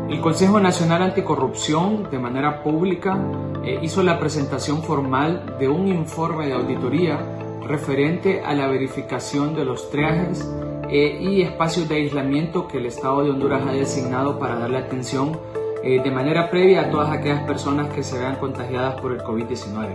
El Consejo Nacional Anticorrupción, de manera pública, hizo la presentación formal de un informe de auditoría referente a la verificación de los triajes y espacios de aislamiento que el Estado de Honduras ha designado para darle atención de manera previa a todas aquellas personas que se vean contagiadas por el COVID-19.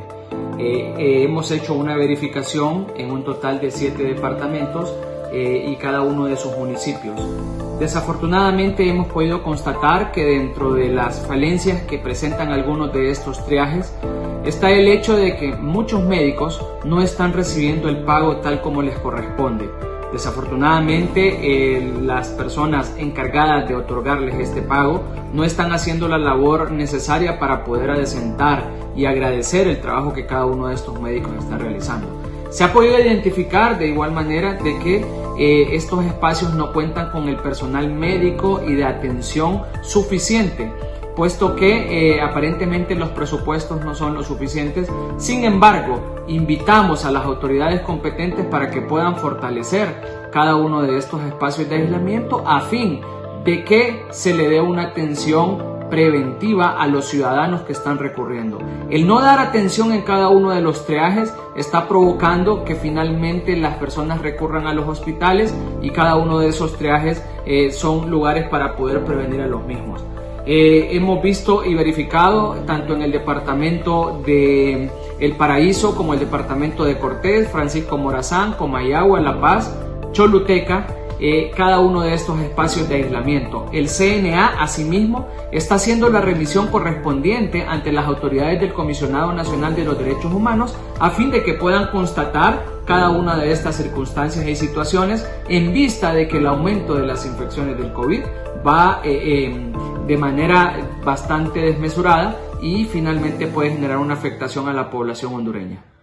Hemos hecho una verificación en un total de 7 departamentos y cada uno de sus municipios. Desafortunadamente hemos podido constatar que dentro de las falencias que presentan algunos de estos triajes está el hecho de que muchos médicos no están recibiendo el pago tal como les corresponde. Desafortunadamente las personas encargadas de otorgarles este pago no están haciendo la labor necesaria para poder adecentar y agradecer el trabajo que cada uno de estos médicos está realizando. Se ha podido identificar de igual manera de que estos espacios no cuentan con el personal médico y de atención suficiente, puesto que aparentemente los presupuestos no son lo suficientes. Sin embargo, invitamos a las autoridades competentes para que puedan fortalecer cada uno de estos espacios de aislamiento a fin de que se le dé una atención preventiva a los ciudadanos que están recurriendo. El no dar atención en cada uno de los triajes está provocando que finalmente las personas recurran a los hospitales y cada uno de esos triajes son lugares para poder prevenir a los mismos. Hemos visto y verificado tanto en el departamento de El Paraíso como el departamento de Cortés, Francisco Morazán, Comayagua, La Paz, Choluteca, cada uno de estos espacios de aislamiento. El CNA asimismo está haciendo la remisión correspondiente ante las autoridades del Comisionado Nacional de los Derechos Humanos a fin de que puedan constatar cada una de estas circunstancias y situaciones en vista de que el aumento de las infecciones del COVID va de manera bastante desmesurada y finalmente puede generar una afectación a la población hondureña.